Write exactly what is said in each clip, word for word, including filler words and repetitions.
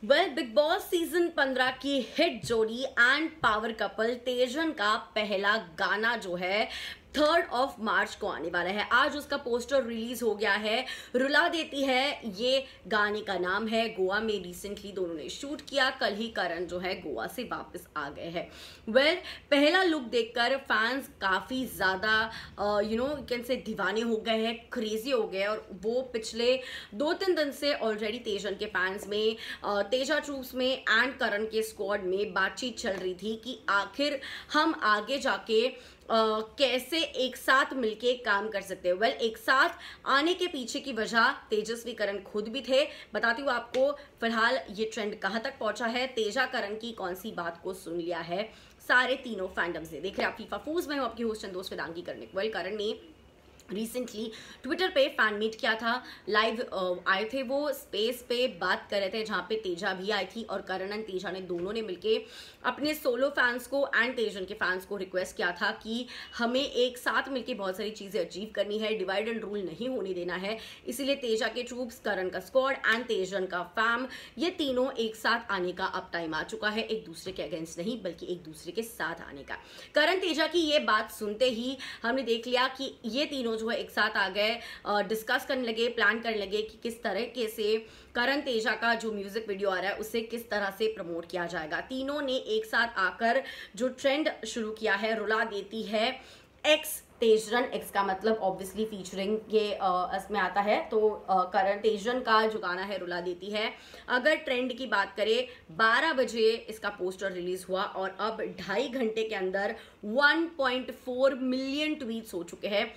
Well big Boss season पंद्रह की hit जोड़ी एंड पावर कपल तेजन का पहला गाना जो है थर्ड ऑफ मार्च को आने वाला है। आज उसका पोस्टर रिलीज हो गया है, रुला देती है ये गाने का नाम है। गोवा में रिसेंटली दोनों ने शूट किया, कल ही करण जो है गोवा से वापस आ गए हैं। वेल well, पहला लुक देखकर फैंस काफी ज्यादा यू नो कैन से दीवाने हो गए हैं, क्रेजी हो गए, और वो पिछले दो तीन दिन से ऑलरेडी तेजन के फैंस में, uh, तेजा ट्रूप्स में एंड करण के स्क्वाड में बातचीत चल रही थी कि आखिर हम आगे जाके Uh, कैसे एक साथ मिलके काम कर सकते हैं। वेल well, एक साथ आने के पीछे की वजह तेजस्वी करण खुद भी थे। बताती हूँ आपको फिलहाल ये ट्रेंड कहाँ तक पहुंचा है, तेजा करण की कौन सी बात को सुन लिया है सारे तीनों फैंडम्स ने। देख रहे आप फीफा फूज में हूँ आपकी होस्ट दोस्त वेदांगी करने। वेल करण ने रिसेंटली ट्विटर पे फैन मीट किया था, लाइव आए थे वो, स्पेस पे बात कर रहे थे जहाँ पे तेजा भी आई थी, और करण एंड तेजा ने दोनों ने मिलके अपने सोलो फैंस को एंड तेजन के फैंस को रिक्वेस्ट किया था कि हमें एक साथ मिलके बहुत सारी चीजें अचीव करनी है, डिवाइड एंड रूल नहीं होने देना है। इसीलिए तेजा के ट्रूप्स, करण का स्क्वाड एंड तेजन का फैम, ये तीनों एक साथ आने का अब टाइम आ चुका है, एक दूसरे के अगेंस्ट नहीं बल्कि एक दूसरे के साथ आने का। करण तेजा की ये बात सुनते ही हमने देख लिया कि ये तीनों जो है एक साथ आ गए, डिस्कस करने लगे, प्लान करने लगे कि किस तरीके से करण तेजा का जो म्यूजिक वीडियो आ रहा है उसे किस तरह से प्रमोट किया जाएगा। तीनों ने एक साथ आकर जो ट्रेंड शुरू किया है, रुला देती है एक्स तेजन, एक्स का मतलब ऑब्वियसली फीचरिंग के इसमें आता है, तो करण तेजन का जो गाना है रुला देती है। अगर ट्रेंड की बात करें, बारह बजे इसका पोस्टर रिलीज हुआ और अब ढाई घंटे के अंदर one point four million tweets हो चुके हैं।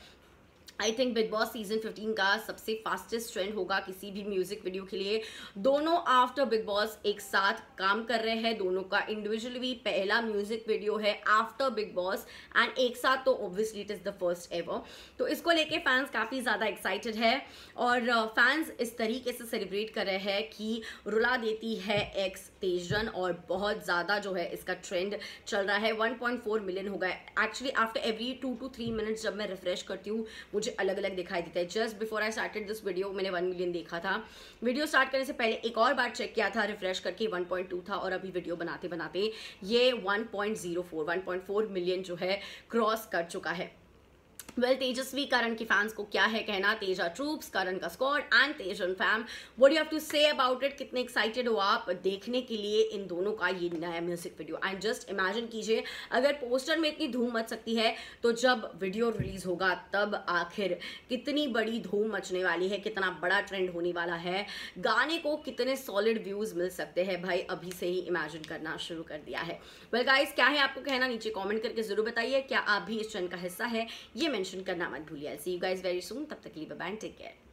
I think Bigg Boss season fifteen का सबसे फास्टेस्ट ट्रेंड होगा किसी भी म्यूजिक वीडियो के लिए। दोनों आफ्टर बिग बॉस एक साथ काम कर रहे हैं, दोनों का इंडिविजुअली भी पहला म्यूजिक वीडियो है आफ्टर बिग बॉस, एंड एक साथ तो obviously it is the first ever. तो इसको लेके फैंस काफी ज्यादा एक्साइटेड है, और फैंस इस तरीके से सेलिब्रेट कर रहे हैं कि रुला देती है एक्स तेजन, और बहुत ज्यादा जो है इसका ट्रेंड चल रहा है। वन पॉइंट फोर मिलियन हो गया actually. After every two two three minutes जब मैं रिफ्रेश करती हूँ मुझे अलग अलग दिखाई देता है। Just before I started this video मैंने वन मिलियन देखा था, वीडियो स्टार्ट करने से पहले एक और बार चेक किया था रिफ्रेश करके, वन पॉइंट टू था, और अभी वीडियो बनाते बनाते ये one point zero four one point four million जो है क्रॉस कर चुका है। वेल well, तेजस्वी करण के फैंस को क्या है कहना, तेजा ट्रूप्स, करण का squad and Tejran fam, what you have to say about it? कितने एक्साइटेड हो आप देखने के लिए इन दोनों का ये नया music video? And just imagine कीजिए, अगर पोस्टर में इतनी धूम मच सकती है तो जब वीडियो रिलीज होगा तब आखिर कितनी बड़ी धूम मचने वाली है, कितना बड़ा ट्रेंड होने वाला है, गाने को कितने सॉलिड व्यूज मिल सकते हैं। भाई अभी से ही इमेजिन करना शुरू कर दिया है। वेल गाइस, क्या है आपको कहना नीचे कॉमेंट करके जरूर बताइए। क्या आप भी इस ट्रेंड का हिस्सा है, ये मेंशन करना मत भूलिए। See you guys very soon, तब तक के लिए बाय बाय, टेक केयर।